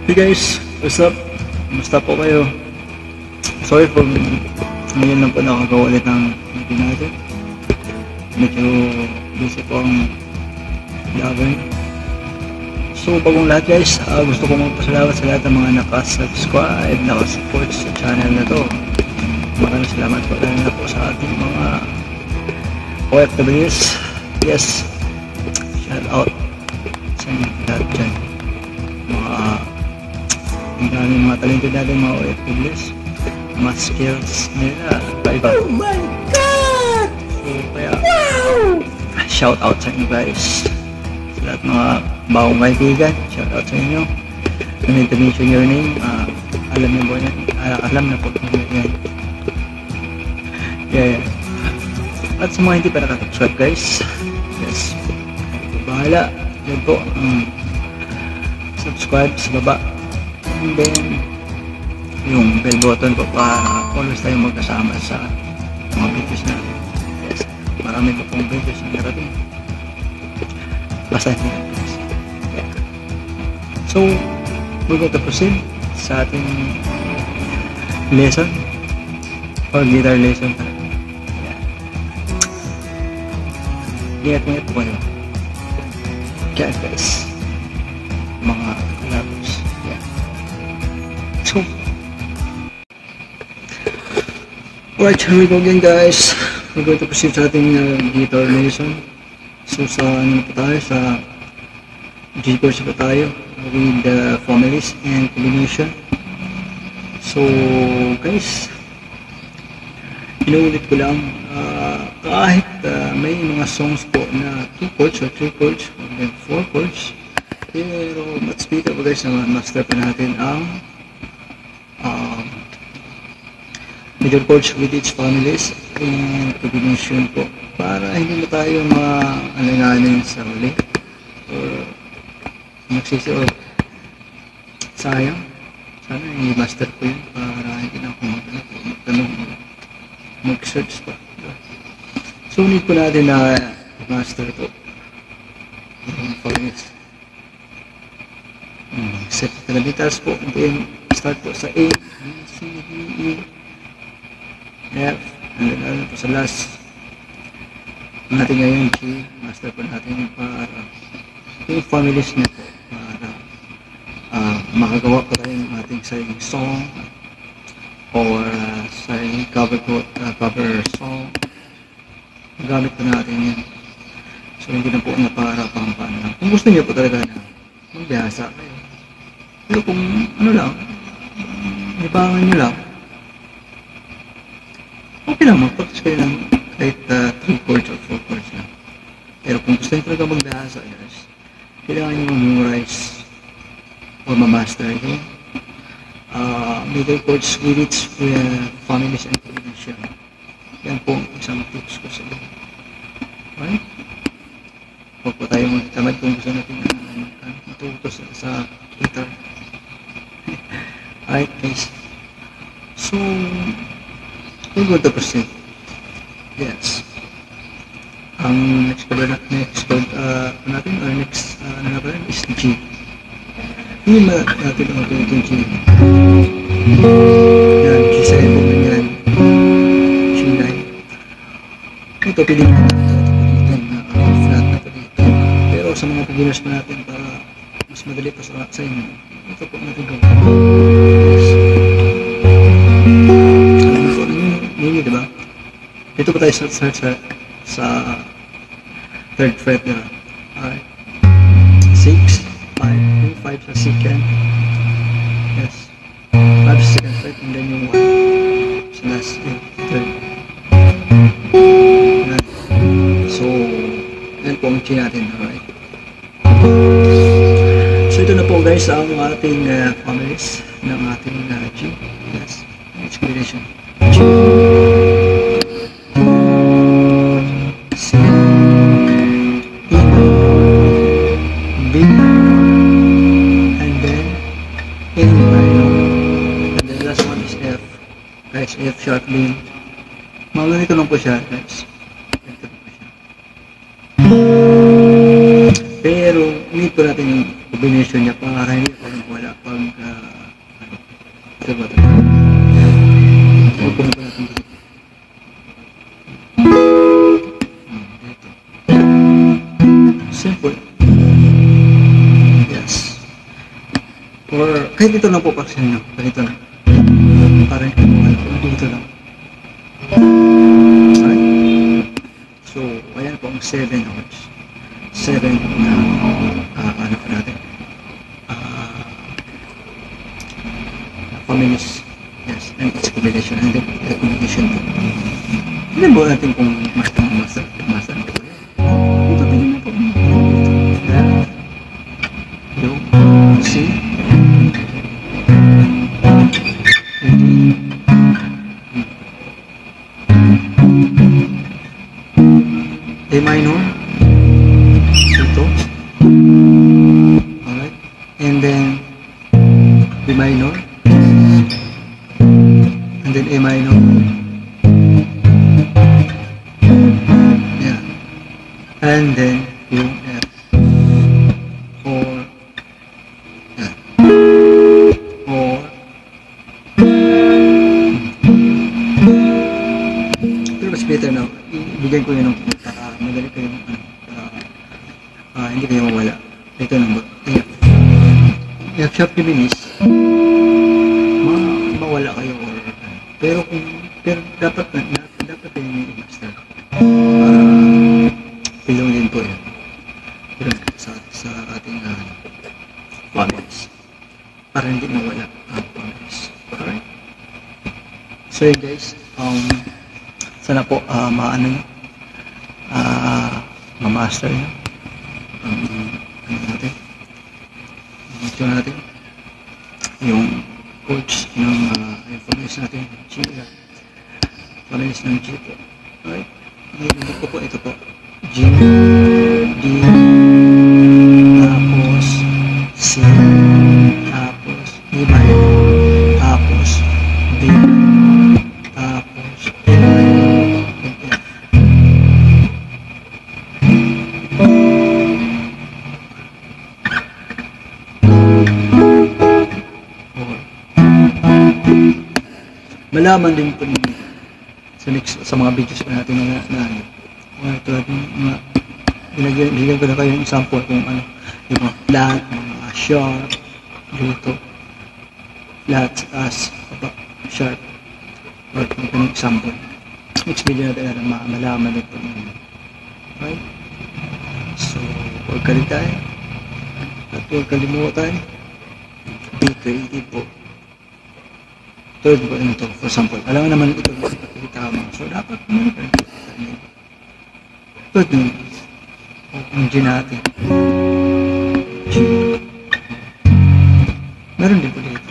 Hey guys, what's up? Kumusta po kayo? Sorry for ngayon lang po nakagawa ulit ng video natin. Medyo busy po ang laban. So bagong lahat guys, gusto ko magpasalamat sa lahat ng mga nakasubscribe, nakasupport sa channel na to. Maraming salamat po na po sa ating mga OFWs. Yes, shout out sa inyo lahat dyan. Ang daming mga talented natin mga OFWs, mga skills nila iba. Oh my God! So kaya Wow! shout out sa inyo guys, sa lahat mga bagong kaibigan. Shout out sa inyo. No need to mention your name. Alam niyo po yan, alam na po yan. Yeah. At sa mga hindi pa nakasubscribe guys, yes, bahala yan po, subscribe sa baba. And then yung bell button po para always tayong magkasama sa mga videos na. Yes, marami po pong videos na narating. Basta hindi guys. Yeah. So we're going to proceed sa ating lesson or guitar lesson. Yeah. Ingat po kayo. Kaya guys, mga labos. Yeah. So, alright, here we go again guys. We're going to proceed sa ating guitar lesson. So sa ano po tayo, sa G chords po tayo with the families and combination. So guys, inuulit ko lang, kahit may mga songs po na 2 chords or 3 chords or then 4 chords, pero much better po guys na master pa natin ang major chords with each families and combination po, para hindi na tayo maalinganin sa uli or magsisi or sayang. Sana i-master ko yun para hindi na ako mag-search pa. So need po natin na master po yung families. Set na guitars po, and then start po sa A, B, C, D, E, F, and then ano po sa last natin ngayon G, master po natin yung para yung families niya po, para makagawa po tayo ng ating sariling song or sariling cover song. Gamit po natin yan. So hindi na po na para pang-pan lang. Kung gusto niyo po talaga na magbihasa kayo, pero kung ano lang, ibangan nyo lang, okay lang, mag-practice kayo ng kahit 3 chords or 4 chords lang. Pero kung gusto nyo talaga magbihasa guys, kailangan nyo memorize or ma-master yung middle chords with its families and combination. Yan po isang tips ko sa inyo. Alright? Huwag po tayo magtamad kung gusto natin matuto sa guitar. Alright guys. So, we're going to proceed. Yes. Ang next chord natin or next na ba is G. Hindi natin ang itong G. Yan, G7 yan. G9. Ito, piling natin na flat na ito dito. Pero sa mga beginners pa natin, para mas madali pa sa inyo, ito po natin gawin. Yes. Alam mo po, ano diba? Dito po tayo sa 3rd fret na. Alright. 6, 5, yung 5 sa second. Yes. 5 sa second fret, and then yung 1 sa last 3rd. So, yan po ang G natin. Alright. So, ito na po guys ang ating families ng ating G. Yes. It's combination. G. C. E. B. And then A minor. And then last one is F. Guys, F sharp din. Mga ganito lang po siya guys. Pero need po natin yung combination niya para hindi parang wala pag ito ba ito? Open po natin dito. Dito. Simple. Yes. Or kahit dito lang po paksin nyo. Ganito lang. Parang dito lang. Alright. So, ayan po ang 7 hours. 7 na ano pa natin. Families. Yes, and its combination and the combination po. Hindi po natin kung master na po yan. Ito tingin na po. Left. Yung. C. A minor. Ito. Alright. And then B minor. And then A minor. Yeah. And then yung F. Or yeah. Or pero mas better na ibigay ko yun ng madali kayo hindi kayo mawala. Ito nang F sharp diminished mawala kayo or pero dapat kayo may master pilong din po yun pero sa ating families para hindi mawala ang families. Alright, so yun guys, sana po maano nyo ma-master nyo ano natin ito natin yung coach ng families natin families ng G po. Alright, hindi ko po ito po G, D, tapos C, tapos E minor, tapos B, tapos A minor, and F. Malaman din po ninyo sa mga videos pa natin na tulad mga binigyan ko na kayo ng example kung ano yung mga flat, mga sharp dito, flat as sharp or yung example next video natin na malaman din po ninyo. Okay, so huwag kalimutan at huwag kalimutan be creative po. Third po ito, for example, alam naman ito makikita mo. So, dapat mo third yun. Ang G natin. G. Meron din po dito.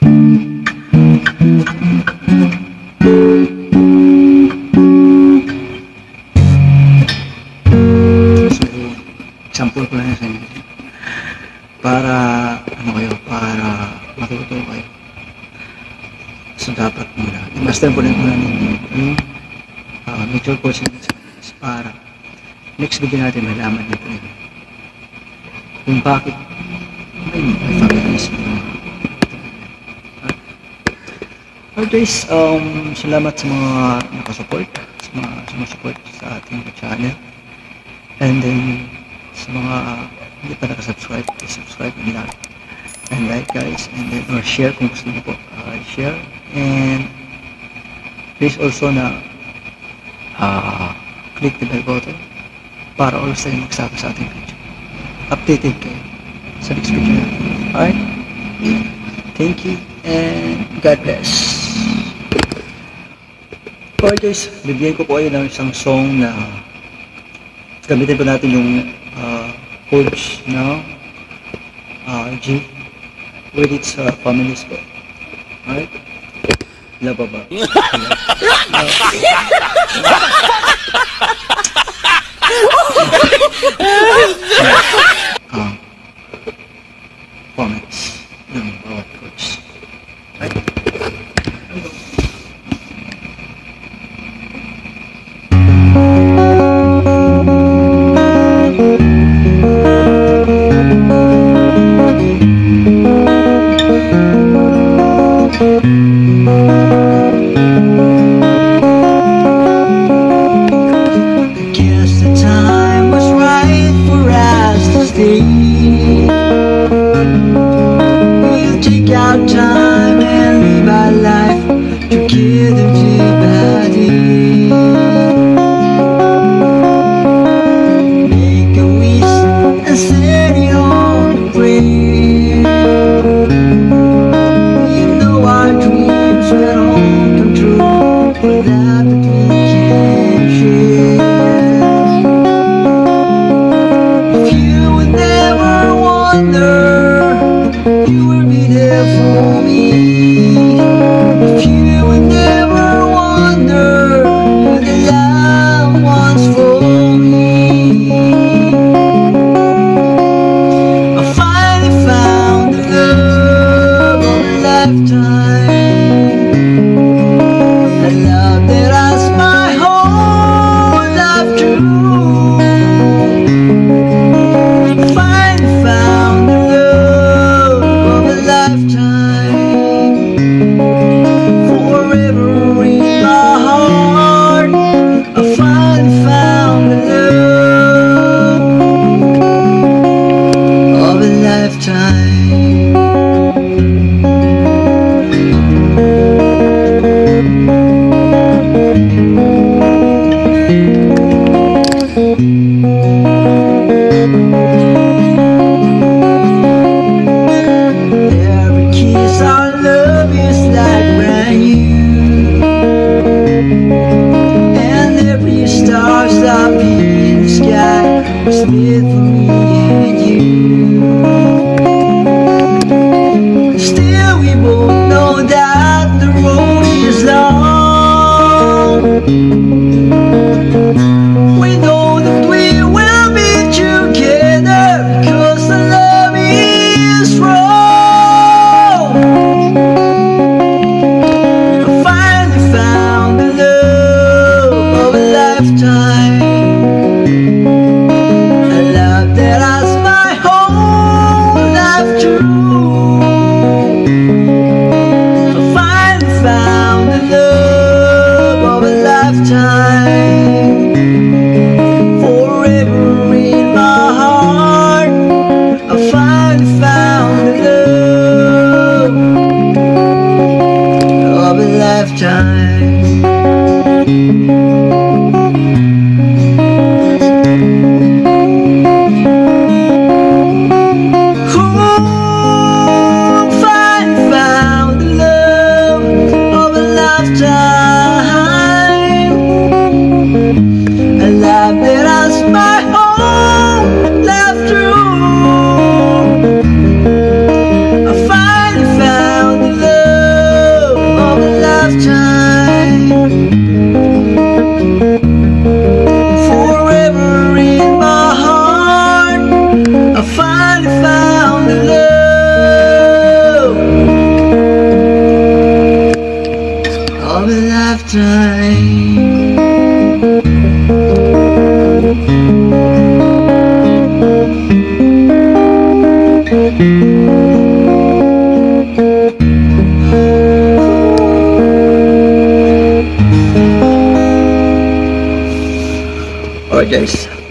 So, example ko lang sa inyo. Para, para matuto kayo. So, dapat muna. I-master po rin muna yung mutual coaching para next video natin malaman nito yun. Kung bakit may families mo. Okay guys, salamat sa mga nakasupport, sa mga sumusupport sa ating channel. And then, sa mga hindi pa nakasubscribe, please subscribe and like. And like guys, and then or share kung gusto niyo po, share. And please also na click the bell button para always tayo magsaka sa ating video. Updated kayo sa next video natin. Alright? Thank you and God bless. Alright guys, bibigyan ko po kayo ng isang song na gamitin po natin yung chords na G with its families po. Alright? Wala pa ba? Comments ng bawat coach. Right? There you go. lifetime. Alright guys,